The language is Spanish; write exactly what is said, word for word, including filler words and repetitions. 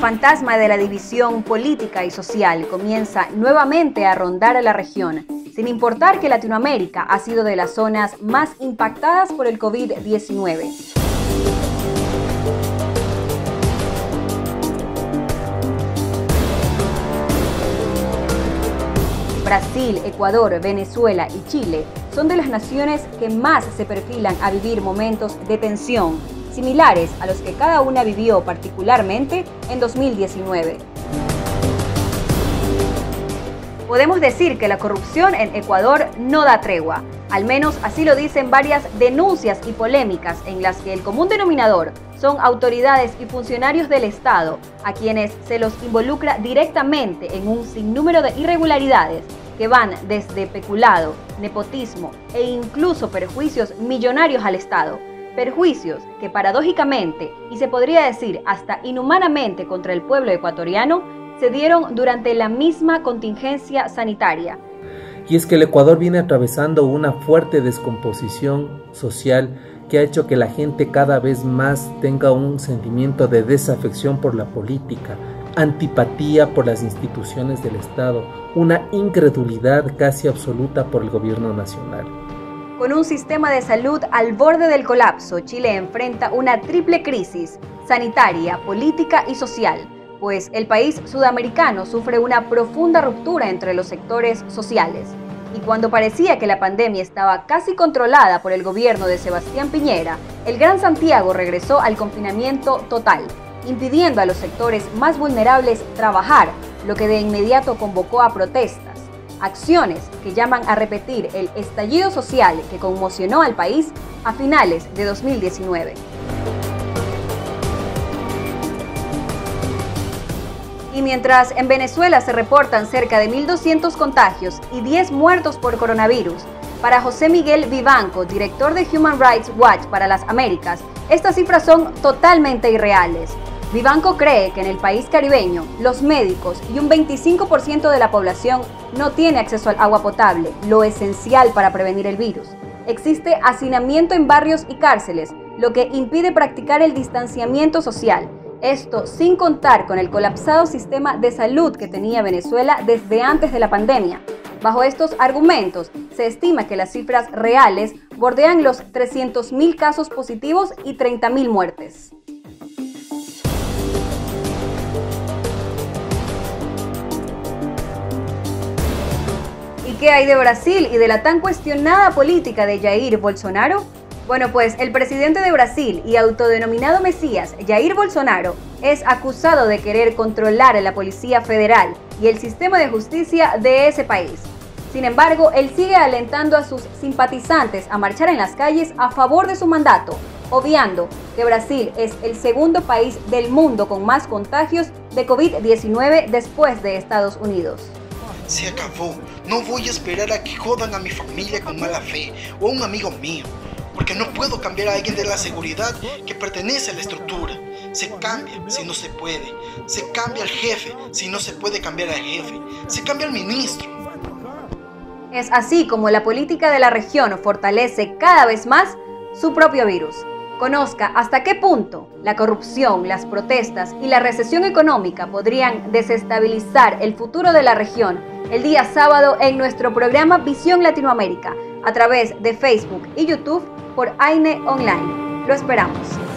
fantasma de la división política y social comienza nuevamente a rondar a la región, sin importar que Latinoamérica ha sido de las zonas más impactadas por el COVID diecinueve. Brasil, Ecuador, Venezuela y Chile son de las naciones que más se perfilan a vivir momentos de tensión, similares a los que cada una vivió particularmente en dos mil diecinueve. Podemos decir que la corrupción en Ecuador no da tregua, al menos así lo dicen varias denuncias y polémicas en las que el común denominador son autoridades y funcionarios del Estado a quienes se los involucra directamente en un sinnúmero de irregularidades que van desde peculado, nepotismo e incluso perjuicios millonarios al Estado. Perjuicios que paradójicamente, y se podría decir hasta inhumanamente contra el pueblo ecuatoriano, se dieron durante la misma contingencia sanitaria. Y es que el Ecuador viene atravesando una fuerte descomposición social que ha hecho que la gente cada vez más tenga un sentimiento de desafección por la política, antipatía por las instituciones del Estado, una incredulidad casi absoluta por el gobierno nacional. Con un sistema de salud al borde del colapso, Chile enfrenta una triple crisis sanitaria, política y social, pues el país sudamericano sufre una profunda ruptura entre los sectores sociales. Y cuando parecía que la pandemia estaba casi controlada por el gobierno de Sebastián Piñera, el Gran Santiago regresó al confinamiento total, impidiendo a los sectores más vulnerables trabajar, lo que de inmediato convocó a protestas, acciones que llaman a repetir el estallido social que conmocionó al país a finales de dos mil diecinueve. Y mientras en Venezuela se reportan cerca de mil doscientos contagios y diez muertos por coronavirus, para José Miguel Vivanco, director de Human Rights Watch para las Américas, estas cifras son totalmente irreales. Vivanco cree que en el país caribeño, los médicos y un veinticinco por ciento de la población no tiene acceso al agua potable, lo esencial para prevenir el virus. Existe hacinamiento en barrios y cárceles, lo que impide practicar el distanciamiento social. Esto sin contar con el colapsado sistema de salud que tenía Venezuela desde antes de la pandemia. Bajo estos argumentos, se estima que las cifras reales bordean los trescientos mil casos positivos y treinta mil muertes. ¿Y qué hay de Brasil y de la tan cuestionada política de Jair Bolsonaro? Bueno, pues el presidente de Brasil y autodenominado Mesías, Jair Bolsonaro, es acusado de querer controlar a la Policía Federal y el sistema de justicia de ese país. Sin embargo, él sigue alentando a sus simpatizantes a marchar en las calles a favor de su mandato, obviando que Brasil es el segundo país del mundo con más contagios de COVID diecinueve después de Estados Unidos. Se acabó. No voy a esperar a que jodan a mi familia con mala fe o a un amigo mío. Porque no puedo cambiar a alguien de la seguridad que pertenece a la estructura. Se cambia si no se puede. Se cambia al jefe si no se puede cambiar al jefe. Se cambia al ministro. Es así como la política de la región fortalece cada vez más su propio virus. Conozca hasta qué punto la corrupción, las protestas y la recesión económica podrían desestabilizar el futuro de la región el día sábado en nuestro programa Visión Latinoamérica a través de Facebook y YouTube por AINE Online. Lo esperamos.